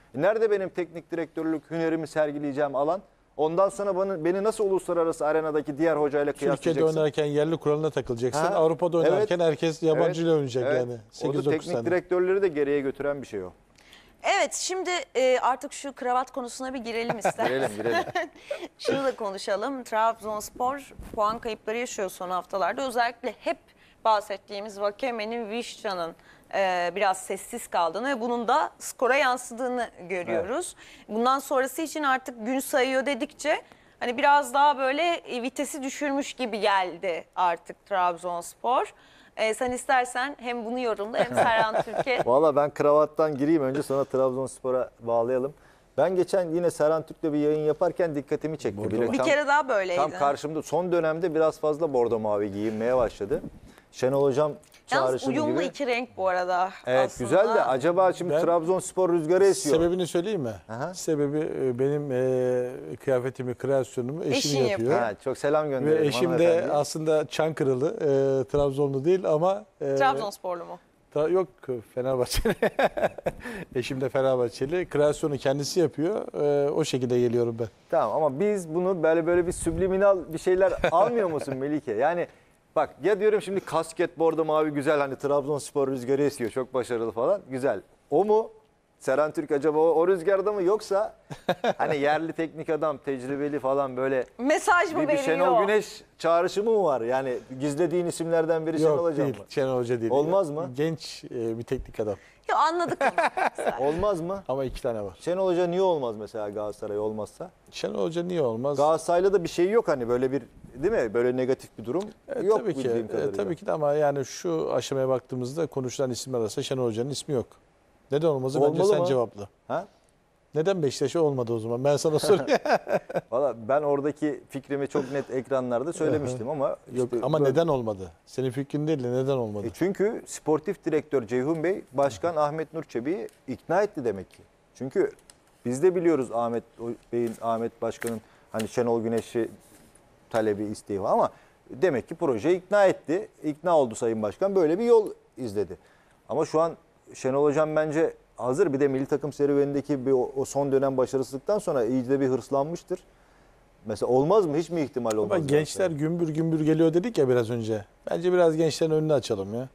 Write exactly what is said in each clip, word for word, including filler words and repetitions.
E nerede benim teknik direktörlük hünerimi sergileyeceğim alan? Ondan sonra bana, beni nasıl uluslararası arenadaki diğer hocayla kıyaslayacaksın? Türkiye'de oynarken yerli kuralına takılacaksın. Ha, Avrupa'da oynarken evet, herkes yabancıyla evet, oynayacak evet. yani. sekiz Orada dokuz teknik sene. direktörleri de geriye götüren bir şey o. Evet, şimdi e, artık şu kravat konusuna bir girelim ister. Girelim girelim. Şunu da konuşalım. Trabzonspor puan kayıpları yaşıyor son haftalarda. Özellikle hep bahsettiğimiz Vakeme'nin, Vişça'nın e, biraz sessiz kaldığını ve bunun da skora yansıdığını görüyoruz. Evet. Bundan sonrası için artık gün sayıyor dedikçe hani biraz daha böyle e, vitesi düşürmüş gibi geldi artık Trabzonspor. Ee, sen istersen hem bunu yorumla hem Serhan Türk'e. Valla ben kravattan gireyim önce, sonra Trabzonspor'a bağlayalım. Ben geçen yine Serhan Türk'le bir yayın yaparken dikkatimi çekti. Bir tam, kere daha böyleydi. Tam karşımda son dönemde biraz fazla bordo mavi giyinmeye başladı. Şenol Hocam Yalnız çağrışımı gibi. uyumlu iki renk bu arada. Evet aslında. güzel de acaba şimdi Ben- Trabzonspor rüzgarı esiyor. Sebebini söyleyeyim mi? Aha. Sebebi e, benim e, kıyafetimi, kreasyonumu eşim Eşin yapıyor. Ha, çok selam Ve gönderelim eşim de hanımefendiye. aslında Çankırılı, e, Trabzonlu değil ama... E, Trabzonsporlu mu? Ta- yok Fenerbahçeli. Eşim de Fenerbahçeli. Kreasyonu kendisi yapıyor. E, o şekilde geliyorum ben. Tamam ama biz bunu böyle böyle bir subliminal bir şeyler almıyor musun Melike? Yani bak ya diyorum şimdi kasket bordo mavi güzel, hani Trabzonspor rüzgarı esiyor çok başarılı falan, güzel. O mu? Serhan Türk acaba o, o rüzgarda mı, yoksa hani yerli teknik adam, tecrübeli falan böyle Mesaj mı bir, bir veriyor? Şenol Güneş çağrışımı mı var? Yani gizlediğin isimlerden biri Şenol Yok Hocam değil. mı? Şenol Hoca değil. Olmaz mı? Genç e, bir teknik adam. Ya anladık ama. Olmaz mı? Ama iki tane var. Şenol Hoca niye olmaz mesela, Galatasaray olmazsa? Şenol Hoca niye olmaz? Galatasaray'la da bir şey yok hani, böyle bir değil mi? Böyle negatif bir durum E, yok tabii ki. bildiğim E, kadarıyla. tabii ki de, ama yani şu aşamaya baktığımızda konuşulan isimler arasında Şenol Hoca'nın ismi yok. Neden olmazı bence Olmalı sen mı? cevapla. Ha? Neden Beşiktaş'a olmadı o zaman? Ben sana sorayım. Valla ben oradaki fikrimi çok net ekranlarda söylemiştim ama Yok işte ama böyle- neden olmadı? Senin fikrin değil de neden olmadı? E çünkü sportif direktör Ceyhun Bey Başkan Ahmet Nur Çebi'yi ikna etti demek ki. Çünkü biz de biliyoruz Ahmet Bey'in, Ahmet Başkan'ın hani Şenol Güneş'i talebi, isteği var ama demek ki projeyi ikna etti. İkna oldu Sayın Başkan, böyle bir yol izledi. Ama şu an Şenol Hocam bence hazır, bir de milli takım serüvenindeki bir o, o son dönem başarısızlıktan sonra iyice bir hırslanmıştır. Mesela olmaz mı? Hiç mi ihtimal olmaz? Ama gençler gümbür gümbür geliyor dedik ya biraz önce. Bence biraz gençlerin önünü açalım ya.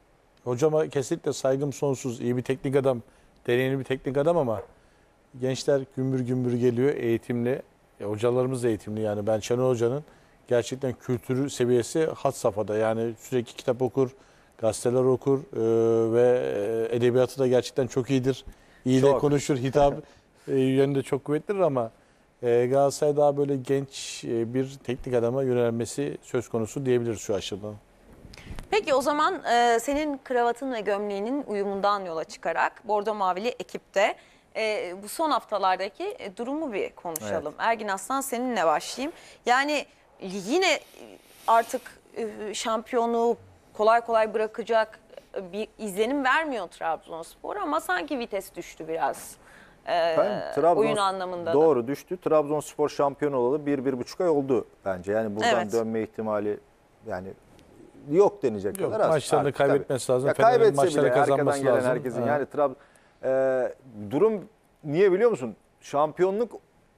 Hocama kesinlikle saygım sonsuz. İyi bir teknik adam, deneyimli bir teknik adam ama gençler gümbür gümbür geliyor, eğitimli. E, hocalarımız da eğitimli yani. Ben Şenol Hoca'nın gerçekten kültürü seviyesi had safhada. Yani sürekli kitap okur, gazeteler okur e, ve e, edebiyatı da gerçekten çok iyidir. İyi de Çok. konuşur, hitap e, yönünde çok kuvvetlidir ama e, Galatasaray daha böyle genç e, bir teknik adama yönelmesi söz konusu diyebiliriz şu aşamadan. Peki o zaman e, senin kravatın ve gömleğinin uyumundan yola çıkarak Bordo Mavili ekipte e, bu son haftalardaki e, durumu bir konuşalım. Evet. Ergin Aslan, seninle başlayayım. Yani yine artık e, şampiyonluğu kolay kolay bırakacak bir izlenim vermiyor Trabzonspor ama sanki vites düştü biraz. e, Ben Trabzon- oyun anlamında da. Doğru düştü. Trabzonspor şampiyon olalı bir, bir buçuk ay oldu bence. Yani buradan Evet. dönme ihtimali yani yok denecek Yok, kadar az. maçlarını Artık kaybetmesi tabii. lazım. Ya Fener'in kaybetse maçları bile arkadan kazanması gelen lazım. herkesin Ha. yani Trab e, durum niye biliyor musun? Şampiyonluk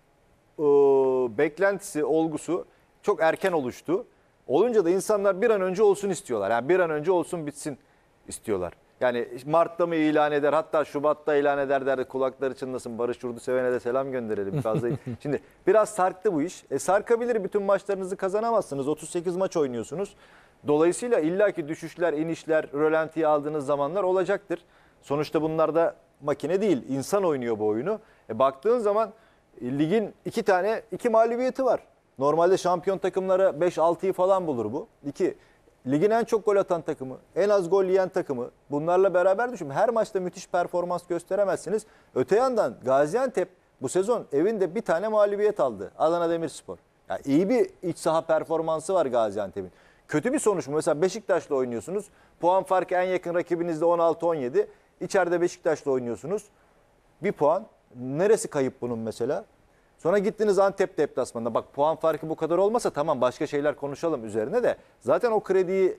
e, beklentisi, olgusu çok erken oluştu. Olunca da insanlar bir an önce olsun istiyorlar. Yani bir an önce olsun bitsin istiyorlar. Yani Mart'ta mı ilan eder, hatta Şubat'ta ilan eder derdi, kulakları çınlasın. Barış Yurduseven'e de selam gönderelim. Fazla. Şimdi biraz sarktı bu iş. E sarkabilir, bütün maçlarınızı kazanamazsınız. otuz sekiz maç oynuyorsunuz. Dolayısıyla illaki düşüşler, inişler, rölantiye aldığınız zamanlar olacaktır. Sonuçta bunlar da makine değil, insan oynuyor bu oyunu. E baktığın zaman e, ligin iki tane, iki mağlubiyeti var. Normalde şampiyon takımlara beş altıyı falan bulur bu. İki, ligin en çok gol atan takımı, en az gol yiyen takımı. Bunlarla beraber düşün. Her maçta müthiş performans gösteremezsiniz. Öte yandan Gaziantep bu sezon evinde bir tane mağlubiyet aldı. Adana Demirspor. Yani iyi bir iç saha performansı var Gaziantep'in. Kötü bir sonuç mu? Mesela Beşiktaş'la oynuyorsunuz. Puan farkı en yakın rakibinizde on altı on yedi. İçeride Beşiktaş'la oynuyorsunuz. Bir puan. Neresi kayıp bunun mesela? Sonra gittiniz Antep deplasmanına. Bak puan farkı bu kadar olmasa tamam, başka şeyler konuşalım üzerine de. Zaten o krediyi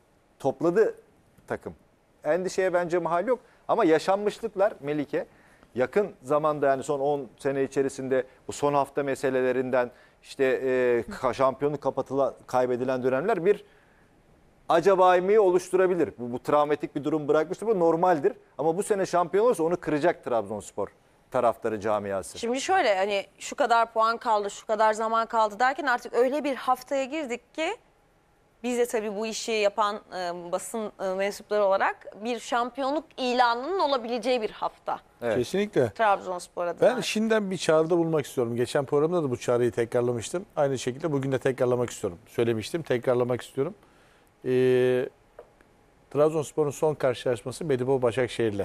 topladı takım. Endişeye bence mahal yok. Ama yaşanmışlıklar Melike. yakın zamanda yani son on sene içerisinde bu son hafta meselelerinden işte e, şampiyonluk kapatılan kaybedilen dönemler bir acabaimeyi oluşturabilir. Bu, bu travmatik bir durum bırakmıştır. Bu normaldir. Ama bu sene şampiyon olursa onu kıracak Trabzonspor taraftarı camiası. Şimdi şöyle hani şu kadar puan kaldı, şu kadar zaman kaldı derken artık öyle bir haftaya girdik ki biz de tabii bu işi yapan e, basın e, mensupları olarak bir şampiyonluk ilanının olabileceği bir hafta. Evet. Kesinlikle. Trabzonspor adına. Ben şimdiden bir çağrıda bulmak istiyorum. Geçen programda da bu çağrıyı tekrarlamıştım. Aynı şekilde bugün de tekrarlamak istiyorum. Söylemiştim, tekrarlamak istiyorum. Ee, Trabzonspor'un son karşılaşması Medipol Başakşehir'le.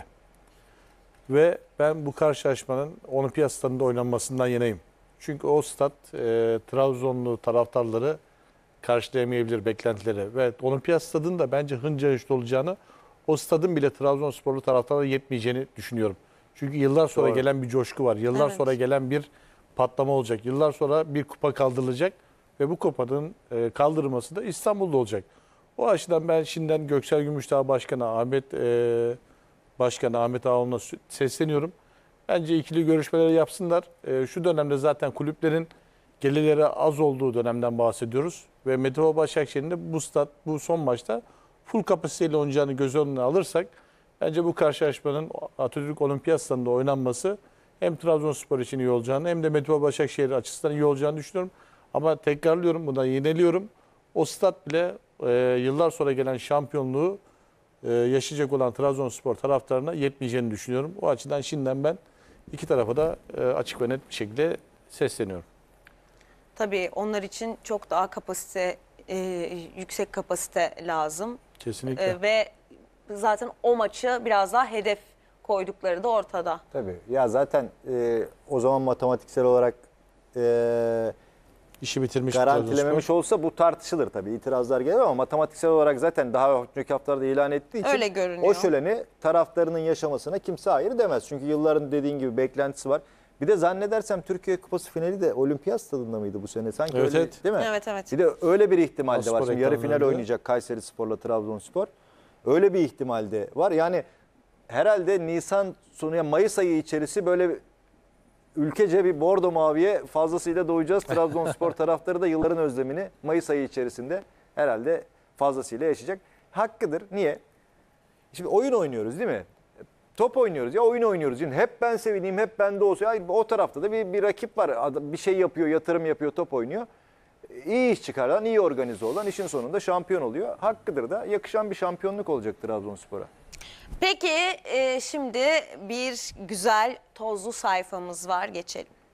Ve ben bu karşılaşmanın Olimpiyat Stadı'nda oynanmasından yanayım. Çünkü o stat e, Trabzonlu taraftarları karşılayamayabilir beklentileri. Ve Olimpiyat Stadı'nda bence hınca hınç olacağını, o stadın bile Trabzonsporlu taraftarlara yetmeyeceğini düşünüyorum. Çünkü yıllar sonra Doğru. gelen bir coşku var. Yıllar Evet. sonra gelen bir patlama olacak. Yıllar sonra bir kupa kaldırılacak ve bu kupanın e, kaldırılması da İstanbul'da olacak. O açıdan ben şimdiden Göksel Gümüşdağ Başkanı Ahmet e, Başkanı Ahmet Ağaoğlu'na sesleniyorum. Bence ikili görüşmeleri yapsınlar. E, şu dönemde zaten kulüplerin gelirleri az olduğu dönemden bahsediyoruz. Ve Medipol Başakşehir'in de bu stat, bu son maçta full kapasiteyle oynayacağını göz önüne alırsak bence bu karşılaşmanın Atatürk Olimpiyat Stadı'nda oynanması hem Trabzonspor için iyi olacağını hem de Medipol Başakşehir açısından iyi olacağını düşünüyorum. Ama tekrarlıyorum, buna yeniliyorum. O stat bile e, yıllar sonra gelen şampiyonluğu e, yaşayacak olan Trabzonspor taraftarına yetmeyeceğini düşünüyorum. O açıdan şimdiden ben iki tarafa da e, açık ve net bir şekilde sesleniyorum. Tabii onlar için çok daha kapasite, e, yüksek kapasite lazım. Kesinlikle. E, ve zaten o maçı biraz daha hedef koydukları da ortada. Tabii. Ya zaten e, o zaman matematiksel olarak e, İşi bitirmiş garantilememiş Trabzonspor. olsa bu tartışılır tabii. İtirazlar gelir ama matematiksel olarak zaten daha önceki haftalarda ilan ettiği için Öyle görünüyor. o şöleni taraftarının yaşamasına kimse hayır demez. Çünkü yılların dediğin gibi beklentisi var. Bir de zannedersem Türkiye Kupası finali de Olimpiyat Stadında mıydı bu sene? Sanki Evet, öyle evet. değil mi? Evet, evet. Bir de öyle bir ihtimal de var. Aspor Şimdi yarı final ekranlarında. oynayacak Kayserispor'la Trabzonspor. Öyle bir ihtimal de var. Yani herhalde Nisan sonu ya Mayıs ayı içerisi böyle ülkece bir bordo maviye fazlasıyla doyacağız. Trabzonspor taraftarı da yılların özlemini Mayıs ayı içerisinde herhalde fazlasıyla yaşayacak. Hakkıdır. Niye? Şimdi oyun oynuyoruz değil mi? Top oynuyoruz ya oyun oynuyoruz. Şimdi hep ben sevineyim, hep bende olsun. Ya o tarafta da bir, bir rakip var. Adam bir şey yapıyor, yatırım yapıyor, top oynuyor. İyi iş çıkaran, iyi organize olan işin sonunda şampiyon oluyor. Hakkıdır da yakışan bir şampiyonluk olacak Trabzonspor'a. Peki e, şimdi bir güzel tozlu sayfamız var, geçelim.